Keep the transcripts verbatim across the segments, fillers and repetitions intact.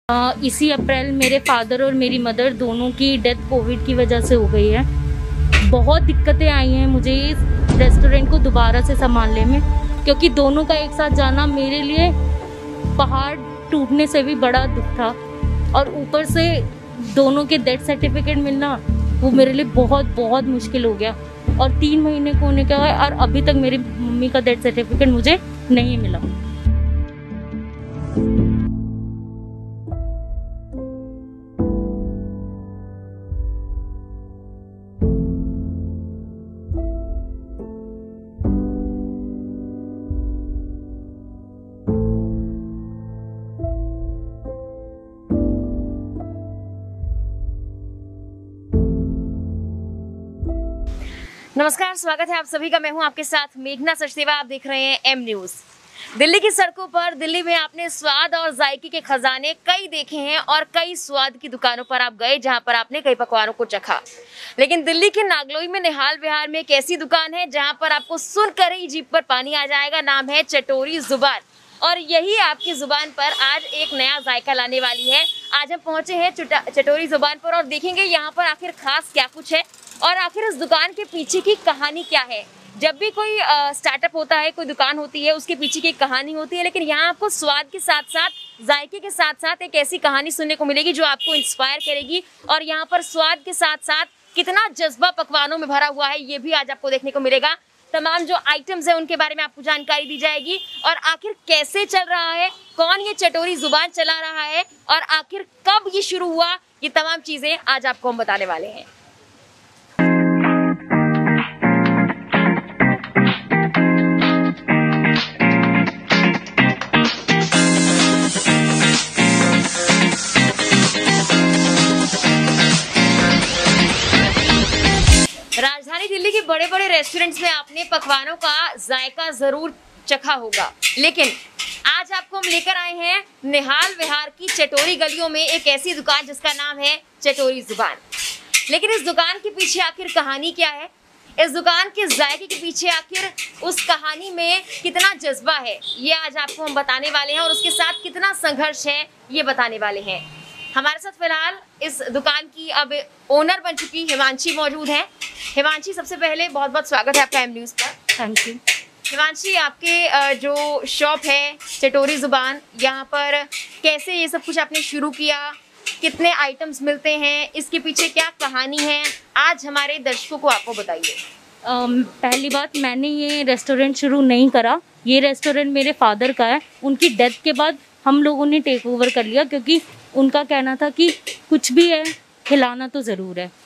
आ, इसी अप्रैल मेरे फादर और मेरी मदर दोनों की डेथ कोविड की वजह से हो गई है। बहुत दिक्कतें आई हैं मुझे इस रेस्टोरेंट को दोबारा से संभालने में, क्योंकि दोनों का एक साथ जाना मेरे लिए पहाड़ टूटने से भी बड़ा दुख था। और ऊपर से दोनों के डेथ सर्टिफिकेट मिलना वो मेरे लिए बहुत बहुत मुश्किल हो गया। और तीन महीने को होने का है और अभी तक मेरी मम्मी का डेथ सर्टिफिकेट मुझे नहीं मिला। नमस्कार, स्वागत है आप सभी का। मैं हूं आपके साथ मेघना सचदेवा। आप देख रहे हैं एम न्यूज। दिल्ली की सड़कों पर, दिल्ली में आपने स्वाद और जायके के खजाने कई देखे हैं और कई स्वाद की दुकानों पर आप गए जहां पर आपने कई पकवानों को चखा। लेकिन दिल्ली के नागलोई में निहाल विहार में एक ऐसी दुकान है जहां पर आपको सुनकर ही जीभ पर पानी आ जाएगा। नाम है चटोरी जुबान, और यही आपकी जुबान पर आज एक नया जायका लाने वाली है। आज हम पहुंचे हैं चटोरी जुबान पर और देखेंगे यहाँ पर आखिर खास क्या कुछ है और आखिर इस दुकान के पीछे की कहानी क्या है। जब भी कोई स्टार्टअप होता है, कोई दुकान होती है, उसके पीछे की कहानी होती है, लेकिन यहाँ आपको स्वाद के साथ साथ जायके के साथ साथ एक ऐसी कहानी सुनने को मिलेगी जो आपको इंस्पायर करेगी। और यहाँ पर स्वाद के साथ साथ कितना जज्बा पकवानों में भरा हुआ है ये भी आज आपको देखने को मिलेगा। तमाम जो आइटम्स है उनके बारे में आपको जानकारी दी जाएगी और आखिर कैसे चल रहा है, कौन ये चटोरी जुबान चला रहा है और आखिर कब ये शुरू हुआ, ये तमाम चीजें आज आपको हम बताने वाले हैं। राजधानी दिल्ली के बड़े बड़े रेस्टोरेंट्स में आपने पकवानों का जायका जरूर चखा होगा, लेकिन आज आपको हम लेकर आए हैं निहाल विहार की चटोरी गलियों में एक ऐसी दुकान जिसका नाम है चटोरी जुबान। लेकिन इस दुकान के पीछे आखिर कहानी क्या है, इस दुकान के जायके के पीछे आखिर उस कहानी में कितना जज्बा है, ये आज आपको हम बताने वाले हैं। और उसके साथ कितना संघर्ष है ये बताने वाले हैं। हमारे साथ फिलहाल इस दुकान की अब ओनर बन चुकी हिमांशी मौजूद हैं। हिमांशी, सबसे पहले बहुत बहुत स्वागत है आपका एम न्यूज़ पर। Thank you. हिमांशी, आपके जो शॉप है चटोरी जुबान, यहाँ पर कैसे ये सब कुछ आपने शुरू किया, कितने आइटम्स मिलते हैं, इसके पीछे क्या कहानी है, आज हमारे दर्शकों को आपको बताइए। पहली बात, मैंने ये रेस्टोरेंट शुरू नहीं करा, ये रेस्टोरेंट मेरे फादर का है। उनकी डेथ के बाद हम लोगों ने टेक ओवर कर लिया, क्योंकि उनका कहना था कि कुछ भी है खिलाना तो ज़रूर है।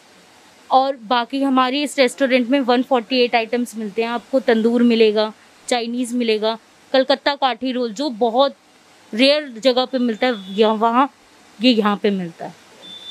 और बाकी हमारी इस रेस्टोरेंट में एक सौ अड़तालीस आइटम्स मिलते हैं। आपको तंदूर मिलेगा, चाइनीज़ मिलेगा, कलकत्ता काठी रोल जो बहुत रेयर जगह पे मिलता है, यहाँ वहाँ ये यहाँ पे मिलता है।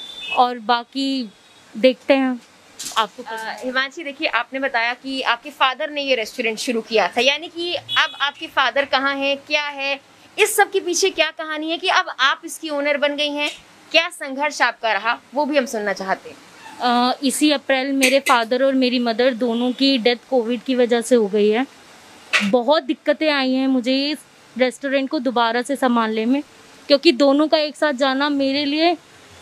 और बाकी देखते हैं आपको। हिमांशी, देखिए, आपने बताया कि आपके फादर ने ये रेस्टोरेंट शुरू किया था, यानी कि अब आपके फादर कहाँ हैं, क्या है, इस सब के पीछे क्या कहानी है कि अब आप इसकी ओनर बन गई हैं, क्या संघर्ष आपका रहा, वो भी हम सुनना चाहते हैं। आ, इसी अप्रैल मेरे फादर और मेरी मदर दोनों की डेथ कोविड की वजह से हो गई है। बहुत दिक्कतें आई हैं मुझे इस रेस्टोरेंट को दोबारा से संभालने में, क्योंकि दोनों का एक साथ जाना मेरे लिए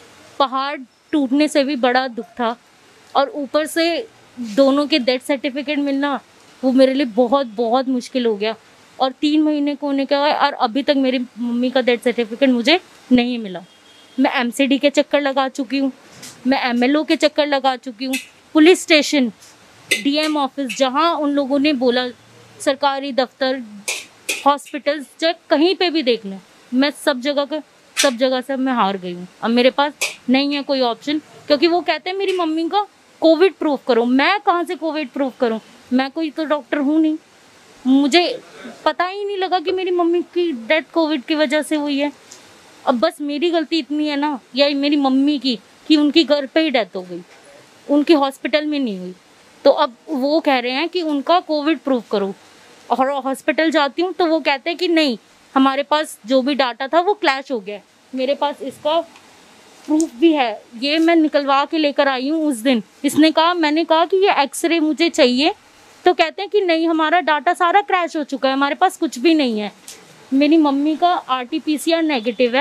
पहाड़ टूटने से भी बड़ा दुख था। और ऊपर से दोनों के डेथ सर्टिफिकेट मिलना वो मेरे लिए बहुत बहुत मुश्किल हो गया। और तीन महीने को होने का है और अभी तक मेरी मम्मी का डेथ सर्टिफिकेट मुझे नहीं मिला। मैं एमसीडी के चक्कर लगा चुकी हूँ, मैं एमएलओ के चक्कर लगा चुकी हूँ, पुलिस स्टेशन, डीएम ऑफिस, जहाँ उन लोगों ने बोला, सरकारी दफ्तर, हॉस्पिटल्स, जब कहीं पे भी देख लें, मैं सब जगह का सब जगह से मैं हार गई हूँ। अब मेरे पास नहीं है कोई ऑप्शन, क्योंकि वो कहते हैं मेरी मम्मी का कोविड प्रूफ करो। मैं कहाँ से कोविड प्रूफ करूँ, मैं कोई तो डॉक्टर हूँ नहीं। मुझे पता ही नहीं लगा कि मेरी मम्मी की डेथ कोविड की वजह से हुई है। अब बस मेरी गलती इतनी है ना, या मेरी मम्मी की, कि उनकी घर पे ही डेथ हो गई, उनकी हॉस्पिटल में नहीं हुई। तो अब वो कह रहे हैं कि उनका कोविड प्रूफ करो, और हॉस्पिटल जाती हूँ तो वो कहते हैं कि नहीं, हमारे पास जो भी डाटा था वो क्लैश हो गया। मेरे पास इसका प्रूफ भी है, ये मैं निकलवा के लेकर आई हूँ उस दिन। इसने कहा, मैंने कहा कि ये एक्सरे मुझे चाहिए, तो कहते हैं कि नहीं, हमारा डाटा सारा क्रैश हो चुका है, हमारे पास कुछ भी नहीं है। मेरी मम्मी का आरटीपीसीआर नेगेटिव है,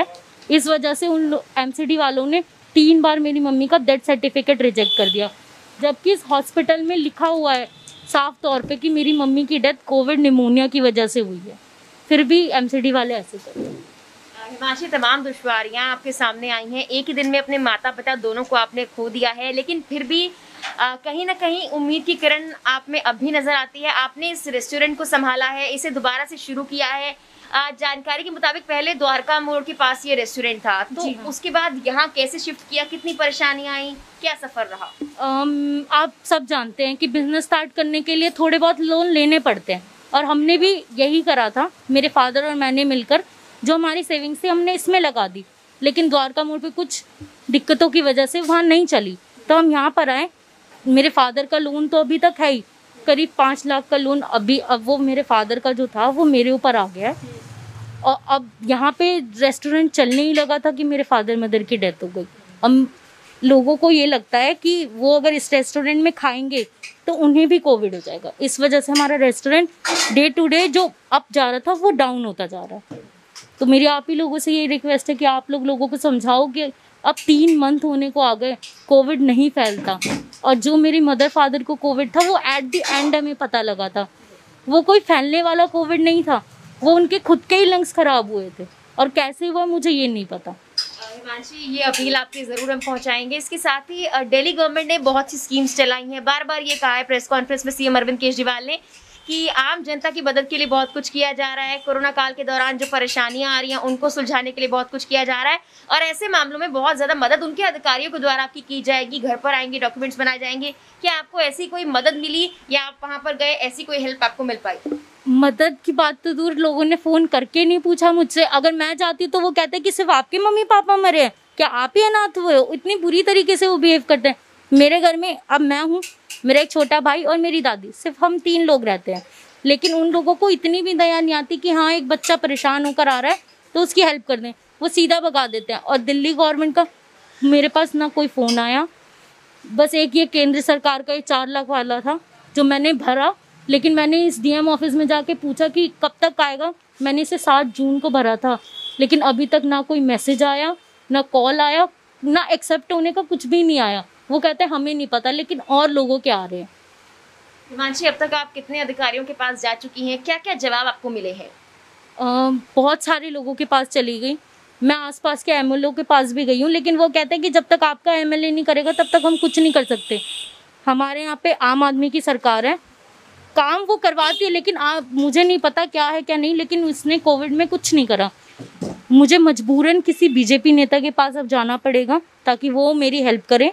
इस वजह से उन एमसीडी वालों ने तीन बार मेरी मम्मी का डेथ सर्टिफिकेट रिजेक्ट कर दिया, जबकि इस हॉस्पिटल में लिखा हुआ है साफ तौर पे कि मेरी मम्मी की डेथ कोविड निमोनिया की वजह से हुई है, फिर भी एमसीडी वाले ऐसे कर रहे हैं। हिमांशी, तमाम दुश्वारियां आपके सामने आई हैं। एक ही दिन में अपने माता पिता दोनों को आपने खो दिया है, लेकिन फिर भी आ, कहीं ना कहीं उम्मीद की किरण आप में अब भी नजर आती है। आपने इस रेस्टोरेंट को संभाला है, इसे दोबारा से शुरू किया है। आ, जानकारी के मुताबिक पहले द्वारका मोड़ के पास ये रेस्टोरेंट था, तो हाँ। उसके बाद यहाँ कैसे शिफ्ट किया, कितनी परेशानियां आई, क्या सफर रहा? um, आप सब जानते हैं कि बिजनेस स्टार्ट करने के लिए थोड़े बहुत लोन लेने पड़ते हैं, और हमने भी यही करा था। मेरे फादर और मैंने मिलकर जो हमारी सेविंग्स थी हमने इसमें लगा दी, लेकिन द्वारका मोड़ पे कुछ दिक्कतों की वजह से वहाँ नहीं चली, तो हम यहाँ पर आए। मेरे फादर का लोन तो अभी तक है ही, करीब पाँच लाख का लोन अभी, अब वो मेरे फादर का जो था वो मेरे ऊपर आ गया है। और अब यहाँ पे रेस्टोरेंट चलने ही लगा था कि मेरे फादर मदर की डेथ हो गई। अब लोगों को ये लगता है कि वो अगर इस रेस्टोरेंट में खाएंगे तो उन्हें भी कोविड हो जाएगा। इस वजह से हमारा रेस्टोरेंट डे टू डे जो अप जा रहा था वो डाउन होता जा रहा है। तो मेरी आप ही लोगों से ये रिक्वेस्ट है कि आप लोग लोगों को समझाओ कि अब तीन मंथ होने को आ गए, कोविड नहीं फैलता। और जो मेरी मदर फादर को कोविड था वो एट द एंड हमें पता लगा था, वो कोई फैलने वाला कोविड नहीं था, वो उनके खुद के ही लंग्स खराब हुए थे, और कैसे हुआ मुझे ये नहीं पता। हिमांशी, ये अपील आपकी ज़रूर हम पहुंचाएंगे। इसके साथ ही दिल्ली गवर्नमेंट ने बहुत सी स्कीम्स चलाई हैं। बार बार ये कहा है प्रेस कॉन्फ्रेंस में सीएम अरविंद केजरीवाल ने कि आम जनता की मदद के लिए बहुत कुछ किया जा रहा है। कोरोना काल के दौरान जो परेशानियां आ रही हैं उनको सुलझाने के लिए बहुत कुछ किया जा रहा है, और ऐसे मामलों में बहुत ज़्यादा मदद उनके अधिकारियों के द्वारा आपकी की जाएगी, घर पर आएंगे, डॉक्यूमेंट्स बनाए जाएंगे। क्या आपको ऐसी कोई मदद मिली, या आप वहाँ पर गए, ऐसी कोई हेल्प आपको मिल पाई? मदद की बात तो दूर, लोगों ने फ़ोन करके नहीं पूछा मुझसे। अगर मैं जाती तो वो कहते कि सिर्फ आपके मम्मी पापा मरे हैं, क्या आप ही अनाथ हुए हो? इतनी बुरी तरीके से वो बिहेव करते हैं। मेरे घर में अब मैं हूँ, मेरा एक छोटा भाई और मेरी दादी, सिर्फ हम तीन लोग रहते हैं, लेकिन उन लोगों को इतनी भी दया नहीं आती कि हाँ एक बच्चा परेशान होकर आ रहा है तो उसकी हेल्प कर दें, वो सीधा भगा देते हैं। और दिल्ली गवर्नमेंट का मेरे पास ना कोई फ़ोन आया, बस एक ये केंद्र सरकार का ये चार लाख वाला था जो मैंने भरा, लेकिन मैंने इस डीएम ऑफिस में जाके पूछा कि कब तक आएगा। मैंने इसे सात जून को भरा था, लेकिन अभी तक ना कोई मैसेज आया, ना कॉल आया, ना एक्सेप्ट होने का कुछ भी नहीं आया। वो कहते हैं हमें नहीं पता, लेकिन और लोगों के आ रहे हैं। हिमांशी, अब तक आप कितने अधिकारियों के पास जा चुकी हैं, क्या क्या जवाब आपको मिले हैं? बहुत सारे लोगों के पास चली गई, मैं आसपास के एमएलए के पास भी गई हूँ, लेकिन वो कहते हैं कि जब तक आपका एमएलए नहीं करेगा तब तक हम कुछ नहीं कर सकते। हमारे यहाँ पे आम आदमी की सरकार है, काम वो करवाती है, लेकिन आ, मुझे नहीं पता क्या है क्या नहीं, लेकिन उसने कोविड में कुछ नहीं करा। मुझे मजबूरन किसी बीजेपी नेता के पास अब जाना पड़ेगा ताकि वो मेरी हेल्प करे।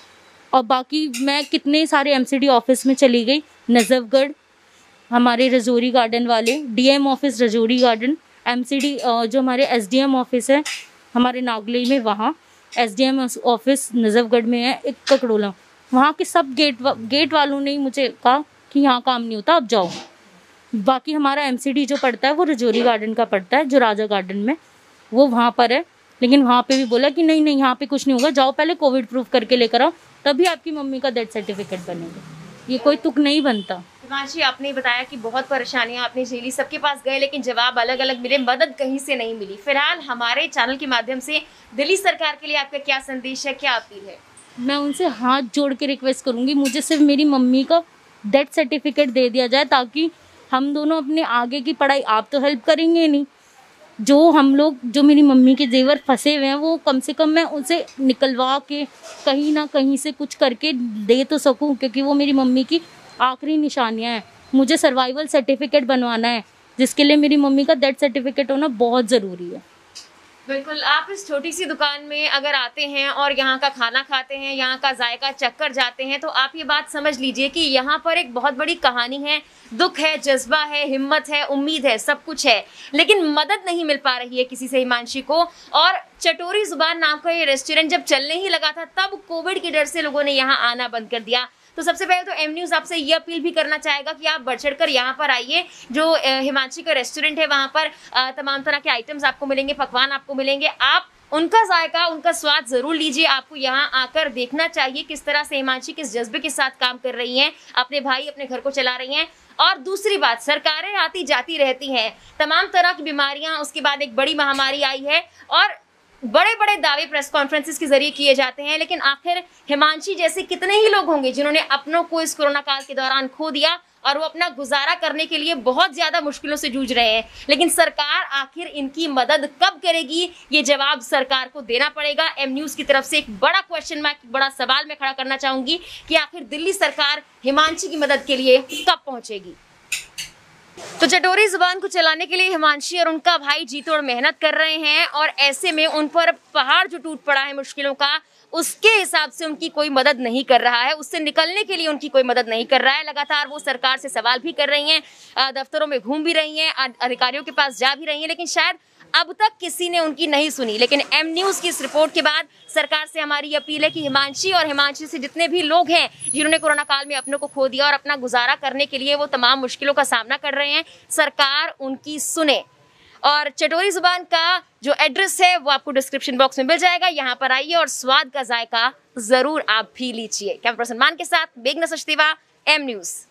और बाकी मैं कितने सारे एमसीडी ऑफिस में चली गई, नजफगढ़, हमारे रजौरी गार्डन वाले, DM office Rajouri garden, MCD जो हमारे एसडीएम ऑफिस है हमारे नागली में, वहाँ एसडीएम ऑफिस नजफगढ़ में है, एक ककड़ोला, वहाँ के सब गेट वा, गेट वालों ने मुझे कहा कि यहाँ काम नहीं होता, अब जाओ। बाकी हमारा एमसीडी जो पड़ता है वो रजौरी गार्डन का पड़ता है, जो राजा गार्डन में, वो वहाँ पर है, लेकिन वहाँ पे भी बोला कि नहीं नहीं यहाँ पे कुछ नहीं होगा, जाओ पहले कोविड प्रूफ करके लेकर आओ, तभी आपकी मम्मी का डेथ सर्टिफिकेट बनेगा। ये कोई तुक नहीं बनता। हिमांशी, आपने बताया कि बहुत परेशानियां आपने झेली, सबके पास गए, लेकिन जवाब अलग अलग मिले, मदद कहीं से नहीं मिली। फिलहाल हमारे चैनल के माध्यम से दिल्ली सरकार के लिए आपका क्या संदेश है, क्या अपील है? मैं उनसे हाथ जोड़ के रिक्वेस्ट करूँगी, मुझे सिर्फ मेरी मम्मी का डेथ सर्टिफिकेट दे दिया जाए, ताकि हम दोनों अपने आगे की पढ़ाई, आप तो हेल्प करेंगे नहीं, जो हम लोग, जो मेरी मम्मी के जेवर फंसे हुए हैं, वो कम से कम मैं उसे निकलवा के कहीं ना कहीं से कुछ करके दे तो सकूं, क्योंकि वो मेरी मम्मी की आखिरी निशानियां हैं। मुझे सर्वाइवल सर्टिफिकेट बनवाना है, जिसके लिए मेरी मम्मी का डेथ सर्टिफिकेट होना बहुत ज़रूरी है। बिल्कुल, आप इस छोटी सी दुकान में अगर आते हैं और यहाँ का खाना खाते हैं, यहाँ का जायका चक्कर जाते हैं, तो आप ये बात समझ लीजिए कि यहाँ पर एक बहुत बड़ी कहानी है, दुख है, जज्बा है, हिम्मत है, उम्मीद है, सब कुछ है, लेकिन मदद नहीं मिल पा रही है किसी से हिमांशी को। और चटोरी जुबान नाम का ये रेस्टोरेंट जब चलने ही लगा था, तब कोविड के डर से लोगों ने यहाँ आना बंद कर दिया। तो सबसे पहले तो एम न्यूज़ आपसे ये अपील भी करना चाहेगा कि आप बढ़ चढ़ कर यहाँ पर आइए। जो हिमांशी का रेस्टोरेंट है, वहाँ पर तमाम तरह के आइटम्स आपको मिलेंगे, पकवान आपको मिलेंगे, आप उनका जायका, उनका स्वाद जरूर लीजिए। आपको यहाँ आकर देखना चाहिए किस तरह से हिमांशी किस जज्बे के साथ काम कर रही हैं, अपने भाई अपने घर को चला रही हैं। और दूसरी बात, सरकारें आती जाती रहती हैं, तमाम तरह की बीमारियां, उसके बाद एक बड़ी महामारी आई है, और बड़े बड़े दावे प्रेस कॉन्फ्रेंसेस के जरिए किए जाते हैं, लेकिन आखिर हिमांशी जैसे कितने ही लोग होंगे जिन्होंने अपनों को इस कोरोना काल के दौरान खो दिया और वो अपना गुजारा करने के लिए बहुत ज्यादा मुश्किलों से जूझ रहे हैं। लेकिन सरकार आखिर इनकी मदद कब करेगी, ये जवाब सरकार को देना पड़ेगा। एम न्यूज की तरफ से एक बड़ा क्वेश्चन मार्क, बड़ा सवाल मैं खड़ा करना चाहूंगी कि आखिर दिल्ली सरकार हिमांशी की मदद के लिए कब पहुंचेगी। तो चटोरी जुबान को चलाने के लिए हिमांशी और उनका भाई जी तोड़ मेहनत कर रहे हैं, और ऐसे में उन पर पहाड़ जो टूट पड़ा है मुश्किलों का, उसके हिसाब से उनकी कोई मदद नहीं कर रहा है, उससे निकलने के लिए उनकी कोई मदद नहीं कर रहा है। लगातार वो सरकार से सवाल भी कर रही हैं, दफ्तरों में घूम भी रही हैं, अधिकारियों के पास जा भी रही हैं, लेकिन शायद अब तक किसी ने उनकी नहीं सुनी। लेकिन एम न्यूज की इस रिपोर्ट के बाद सरकार से हमारी अपील है कि हिमांशी और हिमांशी से जितने भी लोग हैं जिन्होंने कोरोना काल में अपनों को खो दिया और अपना गुजारा करने के लिए वो तमाम मुश्किलों का सामना कर रहे हैं, सरकार उनकी सुने। और चटोरी जुबान का जो एड्रेस है वो आपको डिस्क्रिप्शन बॉक्स में मिल जाएगा, यहाँ पर आइए और स्वाद का जायका जरूर आप भी लीजिए। कैमरा पर्सन मान के साथ मेघना सचदेवा, एम न्यूज।